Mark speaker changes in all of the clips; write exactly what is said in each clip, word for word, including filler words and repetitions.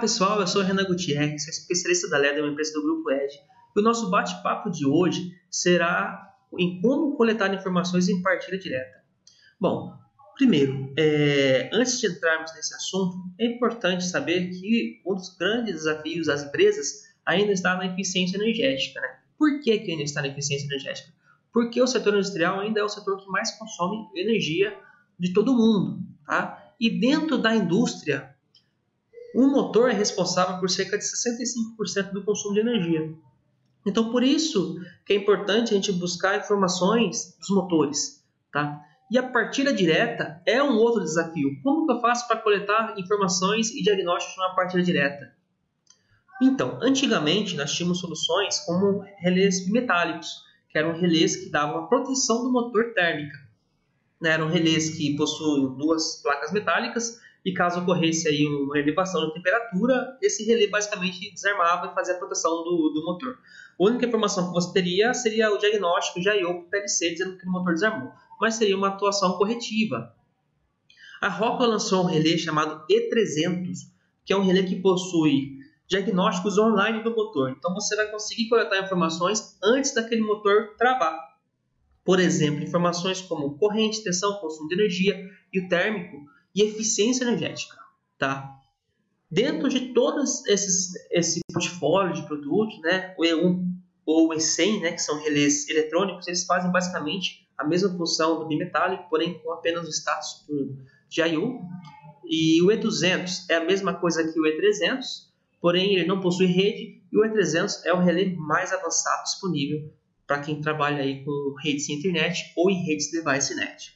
Speaker 1: pessoal, eu sou o Renan Gutierrez, sou especialista da Leda, uma empresa do Grupo Edge. E o nosso bate-papo de hoje será em como coletar informações em partilha direta. Bom, primeiro, é, antes de entrarmos nesse assunto, é importante saber que um dos grandes desafios das empresas ainda está na eficiência energética. Né? Por que, que ainda está na eficiência energética? Porque o setor industrial ainda é o setor que mais consome energia de todo mundo. Tá? E dentro da indústria, o motor é responsável por cerca de sessenta e cinco por cento do consumo de energia. Então, por isso que é importante a gente buscar informações dos motores. Tá? E a partilha direta é um outro desafio. Como que eu faço para coletar informações e diagnósticos numa partilha direta? Então, antigamente nós tínhamos soluções como relés bimetálicos, que eram relés que davam a proteção do motor térmica. Eram relés que possuem duas placas metálicas e caso ocorresse aí uma elevação de temperatura, esse relé basicamente desarmava e fazia a proteção do, do motor. A única informação que você teria seria o diagnóstico de I O para P L C dizendo que o motor desarmou, mas seria uma atuação corretiva. A Rockwell lançou um relé chamado E trezentos, que é um relé que possui diagnósticos online do motor. Então você vai conseguir coletar informações antes daquele motor travar. Por exemplo, informações como corrente, tensão, consumo de energia e o térmico e eficiência energética. Tá? Dentro de todos esses esse portfólio de produtos, né, o E um ou o E cem, né, que são relés eletrônicos, eles fazem basicamente a mesma função do bimetálico, porém com apenas o status de I O. E o E duzentos é a mesma coisa que o E trezentos, porém ele não possui rede, e o E trezentos é o relé mais avançado disponível para quem trabalha aí com redes sem internet ou em redes device net.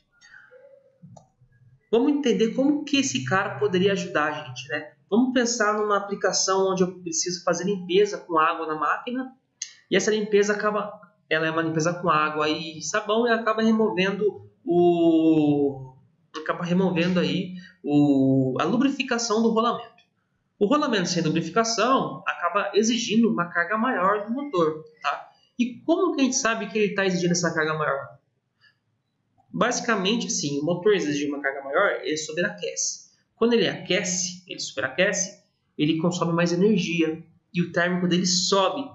Speaker 1: Vamos entender como que esse cara poderia ajudar a gente, né? Vamos pensar numa aplicação onde eu preciso fazer limpeza com água na máquina e essa limpeza acaba, ela é uma limpeza com água e sabão e acaba removendo o, acaba removendo aí o, a lubrificação do rolamento. O rolamento sem lubrificação acaba exigindo uma carga maior do motor, tá? E como que a gente sabe que ele está exigindo essa carga maior? Basicamente, assim, o motor exige uma carga maior, ele sobreaquece. Quando ele aquece, ele superaquece, ele consome mais energia e o térmico dele sobe.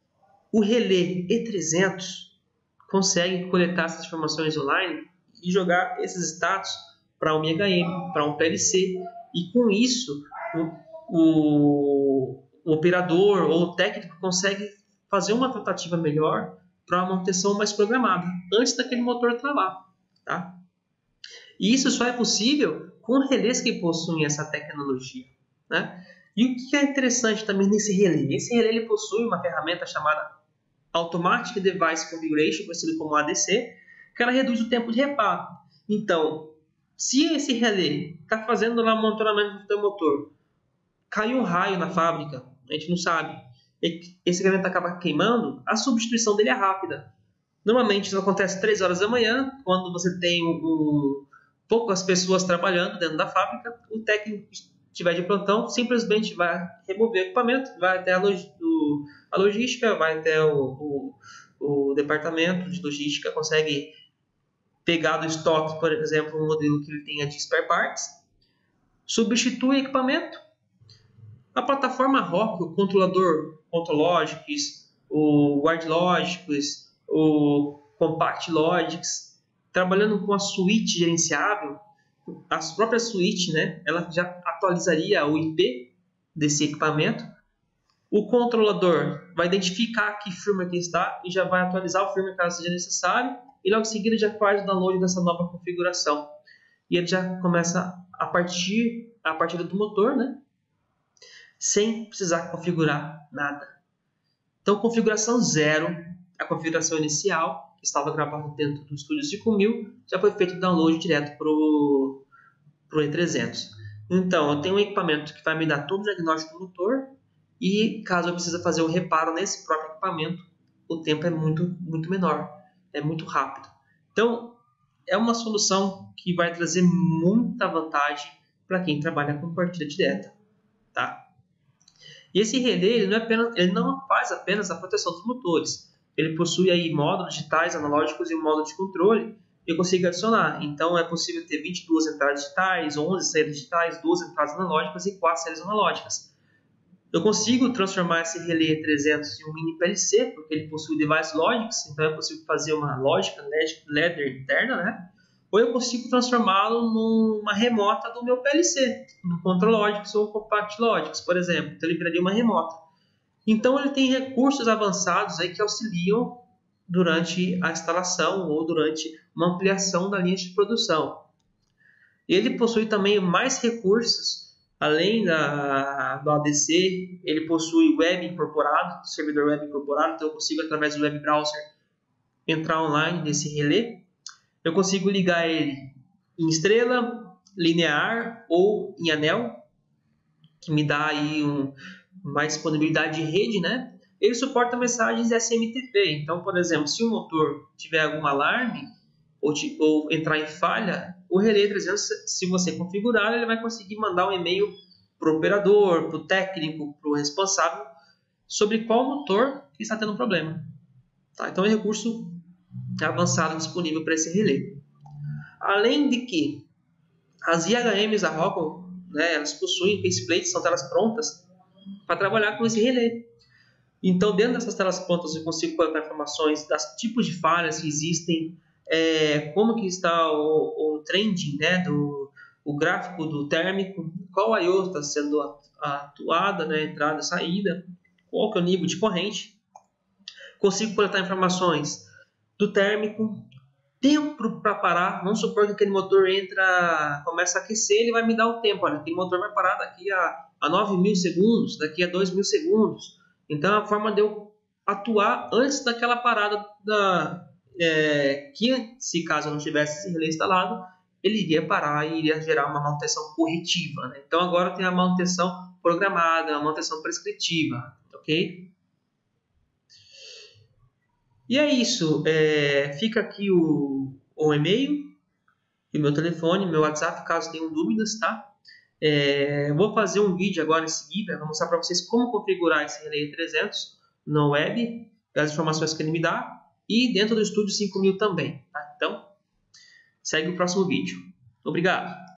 Speaker 1: O relé E trezentos consegue coletar essas informações online e jogar esses status para um I H M, para um P L C. E com isso, o, o, o operador ou o técnico consegue fazer uma tratativa melhor para uma manutenção mais programada, antes daquele motor travar. Tá? E isso só é possível com relés que possuem essa tecnologia. Né? E o que é interessante também nesse relé? Esse relé ele possui uma ferramenta chamada Automatic Device Configuration, conhecido como A D C, que ela reduz o tempo de reparo. Então, se esse relé está fazendo lá o monitoramento do teu motor, caiu um raio na fábrica, a gente não sabe, esse equipamento acaba queimando, a substituição dele é rápida. Normalmente isso acontece três horas da manhã, quando você tem um, um, poucas pessoas trabalhando dentro da fábrica, o técnico que estiver de plantão simplesmente vai remover o equipamento, vai até a, log, o, a logística, vai até o, o, o departamento de logística, consegue pegar do estoque, por exemplo, um modelo que ele tenha de spare parts, substitui o equipamento. A plataforma Rockwell, o controlador Contrologics, o WardLogix, o Compact Logics, trabalhando com a suíte gerenciável, a própria suíte, né, ela já atualizaria o I P desse equipamento. O controlador vai identificar que firmware que está e já vai atualizar o firmware caso seja necessário, e logo em seguida já faz o download dessa nova configuração. E ele já começa a partir a partida do motor, né, sem precisar configurar nada. Então, configuração zero, a configuração inicial, que estava gravada dentro do Studio cinco mil, já foi feito o download direto para o E trezentos. Então, eu tenho um equipamento que vai me dar todo o diagnóstico do motor e, caso eu precise fazer o reparo nesse próprio equipamento, o tempo é muito, muito menor, é muito rápido. Então, é uma solução que vai trazer muita vantagem para quem trabalha com partida direta. Tá? E esse relé ele não, é apenas, ele não faz apenas a proteção dos motores. Ele possui aí módulos digitais, analógicos e um módulo de controle que eu consigo adicionar. Então é possível ter vinte e duas entradas digitais, onze saídas digitais, duas entradas analógicas e quatro saídas analógicas. Eu consigo transformar esse relé E trezentos em um mini P L C, porque ele possui device logics, então eu consigo fazer uma lógica ladder interna, né? Ou eu consigo transformá-lo numa remota do meu P L C, no Control Logics ou Compact Logics, por exemplo. Então ele viraria uma remota. Então ele tem recursos avançados aí que auxiliam durante a instalação ou durante uma ampliação da linha de produção. Ele possui também mais recursos. Além da, do A D C, ele possui web incorporado, servidor web incorporado, então eu consigo, através do web browser, entrar online nesse relé. Eu consigo ligar ele em estrela, linear ou em anel, que me dá aí um, mais disponibilidade de rede, né? Ele suporta mensagens S M T P, então, por exemplo, se o motor tiver algum alarme ou, te, ou entrar em falha, o relé trezentos, se você configurar, ele vai conseguir mandar um e-mail para o operador, para o técnico, para o responsável, sobre qual motor está tendo um problema. Tá? Então é um recurso avançado disponível para esse relé. Além de que as I H Ms da Rockwell, né, elas possuem faceplates, são telas prontas para trabalhar com esse relé. Então, dentro dessas telas prontas, eu consigo coletar informações dos tipos de falhas que existem, É, como que está o, o trending, né, do, o gráfico do térmico, qual I O está sendo atuada, né, entrada e saída, qual que é o nível de corrente. Consigo coletar informações do térmico, tempo para parar. Vamos supor que aquele motor entra, começa a aquecer, ele vai me dar o tempo. Olha, aquele motor vai parar daqui a, a nove mil segundos, daqui a dois mil segundos. Então, é a forma de eu atuar antes daquela parada da... É, que se caso eu não tivesse esse relé instalado, ele iria parar e iria gerar uma manutenção corretiva, né? Então agora tem a manutenção programada, a manutenção prescritiva, ok? E é isso, é, fica aqui o, o e-mail e o meu telefone, meu WhatsApp, caso tenham dúvidas, tá? É, vou fazer um vídeo agora em seguida, vou mostrar para vocês como configurar esse relé E trezentos no web, as informações que ele me dá, e dentro do Estúdio cinco mil também. Tá? Então, segue o próximo vídeo. Obrigado!